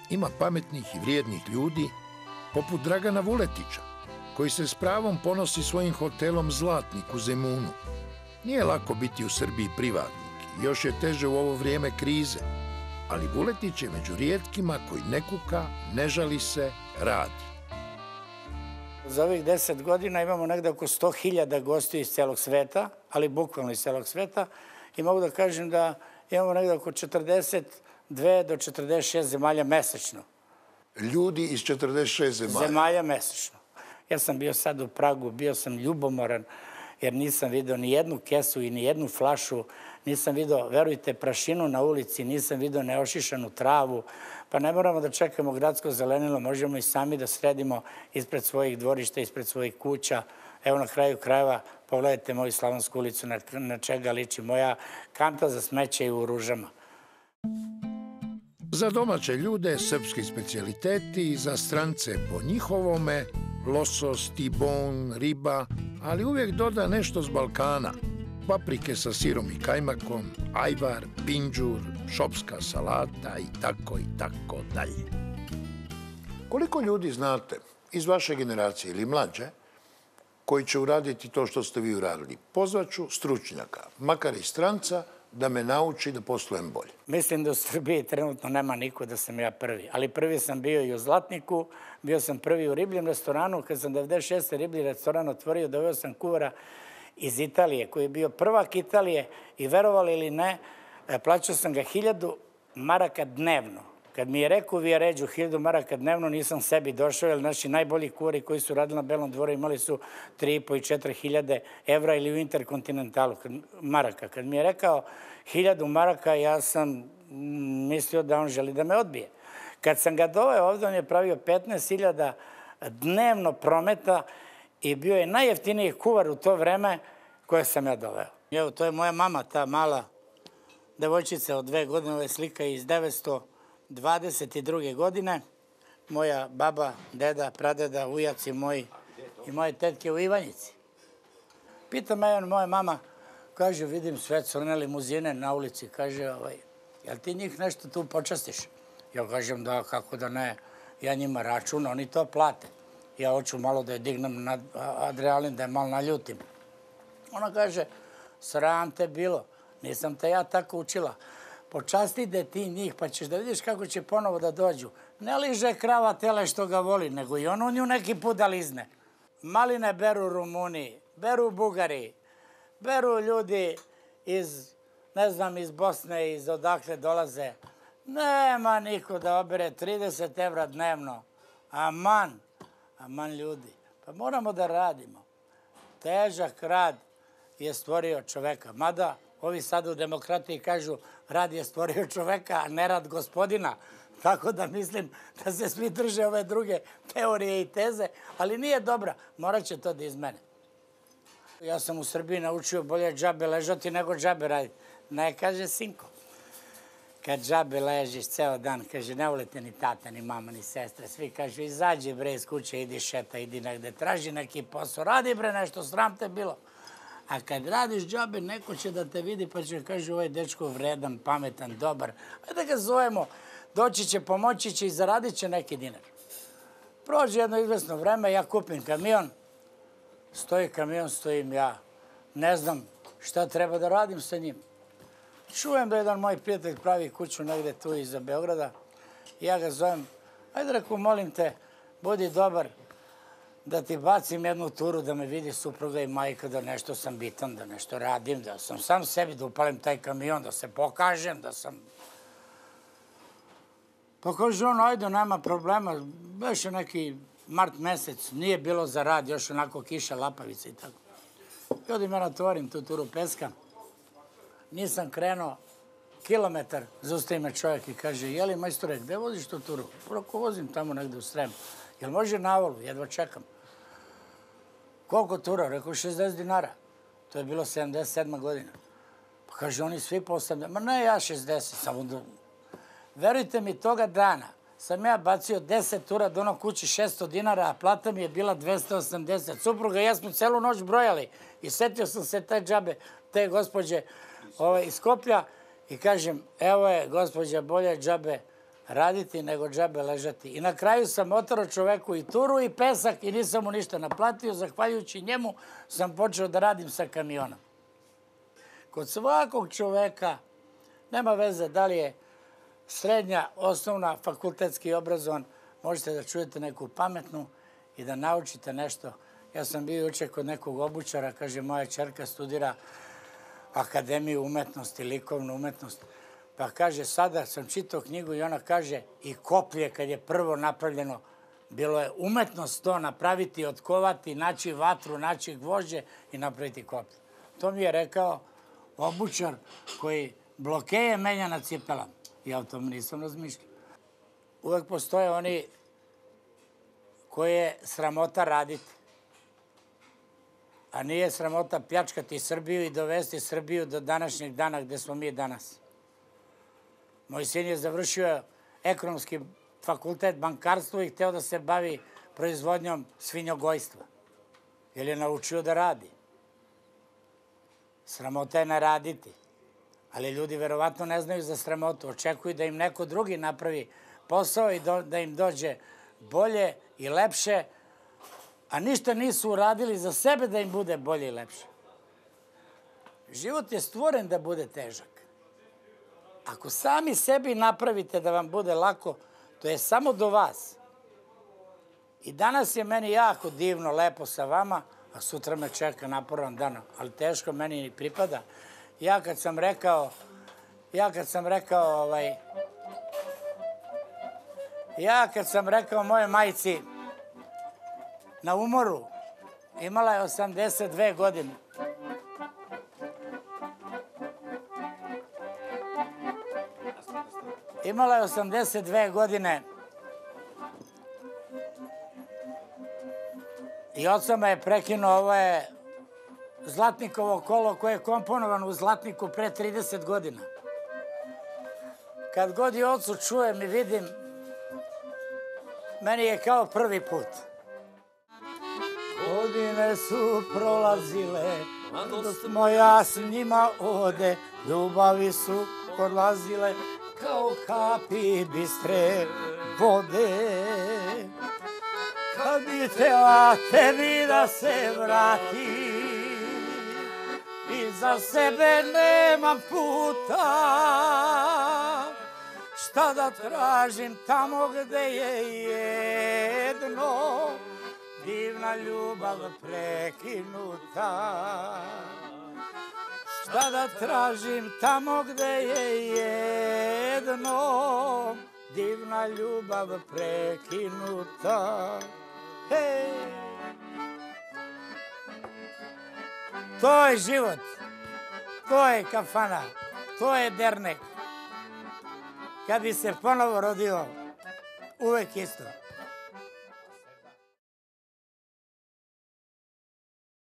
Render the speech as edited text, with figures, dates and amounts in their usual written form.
ima pametnih i vrijednih ljudi, poput Dragana Vuletića, koji se s pravom ponosi svojim hotelom Zlatnik u Zemunu. Nije lako biti u Srbiji privatnik, još je teže u ovo vrijeme krize, ali Vuletić je među rijetkima koji ne kuka, ne žali se, radi. Za ovih 10 godina imamo negde oko 100.000 gostiju iz celog sveta, ali bukvalno iz celog sveta, i mogu da kažem da imamo negde oko 42 do 46 zemalja mesečno. Ljudi iz 46 zemalja? Zemalja mesečno. Ja sam bio sad u Pragu, bio sam ljubomoran, jer nisam video ni jednu kesu i ni jednu flašu, nisam video, verujte, prašinu na ulici, nisam video neošišanu travu, pa ne moramo da čekamo gradsko zelenilo, možemo i sami da sredimo ispred svojih dvorišta, ispred svojih kuća. Evo, na kraju krajeva, pogledajte moju Slavonsku ulicu, na čega liči moja kanta za smeće i u Ružama. Za domaće ljude srpski specijaliteti, za strance po njihovome, losos, tibon, riba, ali uvijek doda nešto s Balkana. Paprike sa sirom i kajmakom, ajvar, pinđur, šopska salata i tako dalje. Koliko ljudi znate iz vaše generacije ili mlađe koji će uraditi to što ste vi uradili? Pozvaću stručnjaka, makar i stranca, da me nauči da poslujem bolje. Mislim da u Srbiji trenutno nema niko da sam ja prvi, ali prvi sam bio i u Zlatniku, bio sam prvi u ribljem restoranu. Kad sam 96. riblji restoran otvorio, doveo sam kuvara iz Italije, koji je bio prvak Italije i, verovali ili ne, plaćao sam ga 1000 maraka dnevno. Kad mi je rekao Vijaređu 1000 maraka dnevno, nisam sebi došao, jer naši najbolji kuvari koji su radili na Belom dvoru imali su 3,5 i 4.000 evra ili u Interkontinentalu maraka. Kad mi je rekao 1000 maraka, ja sam mislio da on želi da me odbije. Kad sam ga doveo ovde, on je pravio 15.000 dnevno prometa i bio je najjeftiniji kuvar u to vreme koje sam ja doveo. Evo, to je moja mama, ta mala devojčica od 2 godine, ova je slika iz 1922. godine. Moja baba, deda, pradeda, ujaci moji i moje tetke u Ivanjici. Pita me moja mama, kaže, vidim sve crne limuzine na ulici, kaže, jel ti njih nešto tu počastiš? Ja kažem da, kako da ne, ja njima račun, oni to plate. Ja hoću malo da je dignem na adrenalin, da je malo naljutim. Ona kaže, sram te bilo, nisam te ja tako učila. Počastite ti njih, pa ćeš da vidiš kako će ponovo da dođu. Ne liže krava tele što ga voli, nego i on u nju neki put da lizne. Maline beru Rumuni, beru Bugari, beru ljudi iz, ne znam, iz Bosne, iz odakle dolaze. Nema niko da obere 30 evra dnevno. Aman ljudi. Pa moramo da radimo. Težak rad je stvorio čoveka. Mada ovi sad u demokratiji kažu rad je stvorio čoveka, a ne rad gospodina. Tako da mislim da se svi drže ove druge teorije i teze, ali nije dobra. Morat će to da izmene. Ja sam u Srbiji naučio bolje džabe ležati nego džabe raditi. Ne, kaže sinko. Kad džabe ležiš ceo dan, kaže, ne volite ni tata, ni mama, ni sestre. Svi kažu, izađi bre iz kuće, idi šeta, idi negde, traži neki posao, radi bre nešto, sram te bilo. A kad radiš džabe, neko će da te vidi pa će kaže, ovaj dečko vredan, pametan, dobar. Ajde da ga zovemo, doći će, pomoći će i zaradit će neki dinar. Prođe jedno izvesno vreme, ja kupim kamion, stoji kamion, stojim ja. Ne znam šta treba da radim sa njim. Čujem da jedan moj prijatelj pravi kuću negde tu iza Beograda. Ja ga zovem, ajde rekao, molim te, budi dobar da ti bacim jednu turu da me vidi supruga i majka, da nešto sam bitan, da nešto radim, da sam sam sebi, da upalim taj kamion, da se pokažem, da sam... Pa kaže on, ajde, nema problema, već je neki mart mesec, nije bilo za rad, još onako kiša, lapavica i tako. I odim ja natvorim tu turu peska. Nisam krenuo kilometar, zaustavi me čovjek i kaže, jeli majstore, gde voziš tu turu? Proko vozim tamo negde u Sremu. Jel može na Avolu? Jedva čekam. Koliko tura? Rekao, 60 dinara. To je bilo 77. godina. Pa kaže, oni svi po 80. Ma ne, ja 60. Samo da... Verujte mi, toga dana sam ja bacio 10 tura do onog kući 600 dinara, a plata mi je bila 280. Supruga i ja smo celu noć brojali i setio sam se te džabe, te gospođe iz Skoplja i kažem, evo je gospođa bolje džabe raditi nego džabe ležati. I na kraju sam otrao čoveku i turu i pesak i nisam mu ništa naplatio. Zahvaljujući njemu sam počeo da radim sa kamionom. Kod svakog čoveka, nema veze da li je srednja, osnovna, fakultetski obrazovan, možete da čujete neku pametnu i da naučite nešto. Ja sam bio juče kod nekog obućara, kaže, moja ćerka studira Akademiju umetnosti, likovnu umetnost. Pa kaže, sada sam čitao knjigu i ona kaže, i koplje kad je prvo napravljeno, bilo je umetnost to napraviti, otkovati, naći vatru, naći gvožđe i napraviti koplje. To mi je rekao obućar koji blokeje menja na cipelama. Ja o tom nisam razmišljao. Uvek postoje oni koje je sramota raditi. A nije sramota pljačkati Srbiju i dovesti Srbiju do današnjeg dana gde smo mi danas. Moj sin je završio ekonomski fakultet, bankarstvo i hteo da se bavi proizvodnjom svinjogojstva. Jer je naučio da radi. Sramota je ne raditi. Ali ljudi verovatno ne znaju za sramotu. Očekuju da im neko drugi napravi posao i da im dođe bolje i lepše, a ništa nisu uradili za sebe da im bude bolje i lepše. Život je stvoren da bude težak. Ako sami sebi napravite da vam bude lako, to je samo do vas. I danas je meni jako divno, lepo sa vama, a sutra me čeka naporan dan, ali teško meni ni pripada. Ja kad sam rekao moje majci na umoru, imala je 82 godine. Imala je 82 godine i oca me je prekinuo, ovo je Zlatnikovo kolo koje je komponovano u Zlatniku pre 30 godina. Kad god je ocu čujem i vidim, meni je kao prvi put. Godine su prolazile, mladost moja s njima ode, ljubavi su odlazile kao kapi bistre vode. Kad bi htela tebi da se vrati, i za sebe nemam puta, šta da tražim tamo gde je jedno, divna ljubav prekinuta. Šta da tražim tamo gde je jedno, divna ljubav prekinuta. Hej! To je život, to je kafana, to je dernek. Kad bi se ponovo rodio, uvek isto.